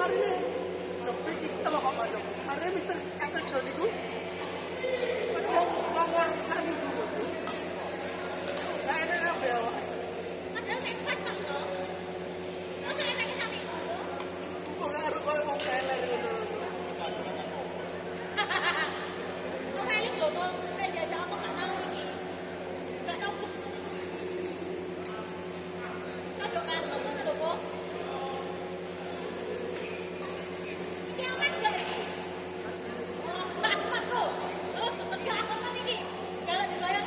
marine lebih kita loh kok aja. Marine Mister Ekel Jody ku. Ngomong sani dulu. Nah enak apa ya Pak? Padahal kayak patang toh. Masa enaknya sampe itu? Kok gak ada koyo wong elek ngono. Kok kali jowo kayak diajak apa gak mau iki. Gak tau. Kadok kan ngomong jowo. Iki aman gak iki? Oh, tak aman kok. Oh, tegak apa iki? Kalau digaya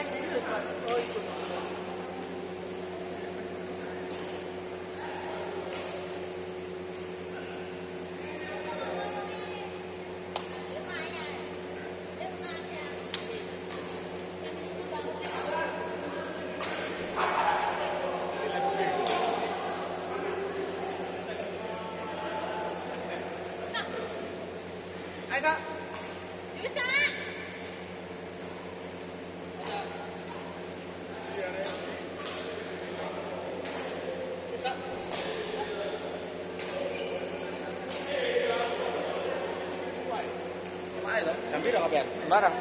Aisyah. Bisa. Kami udah ngapain? Barang.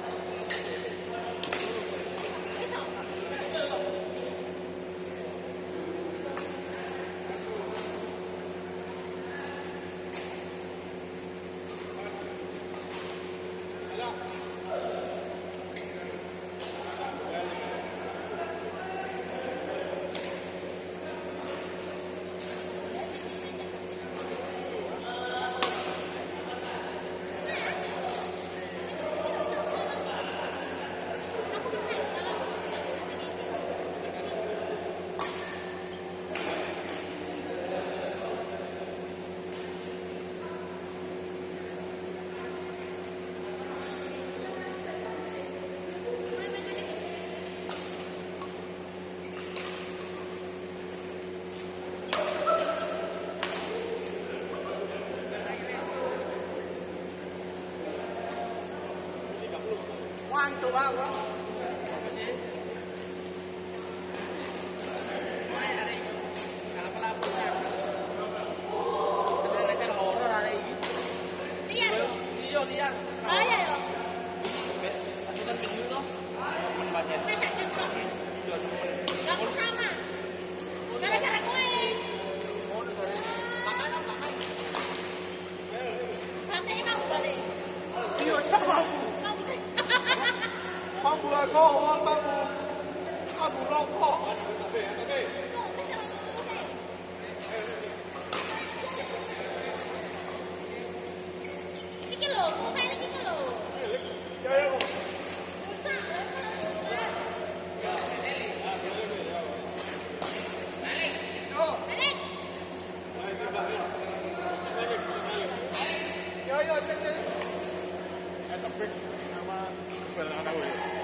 Ngantuk banget. Lihat. Oh iya ya. Gak sama. Gara-gara kowe. Prakteknya mampu berarti. Iya, cak mampu. Mampu kan? Mampu aku, mampu. Mampu rokok. Oh, kesel aku deh. Iki lho, kayak iki lho. Ya ya. Rusak. Alex. Ya ya, sini. Tapi nama bel ana